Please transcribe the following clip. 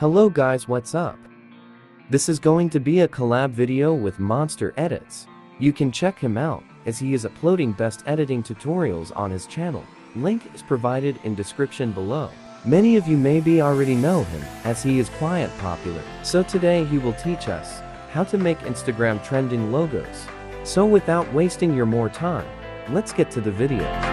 Hello guys, what's up? This is going to be a collab video with Monster Edits. You can check him out, as he is uploading best editing tutorials on his channel. Link is provided in description below. Many of you maybe already know him, as he is quite popular. So today he will teach us how to make Instagram trending logos. So without wasting your more time, let's get to the video.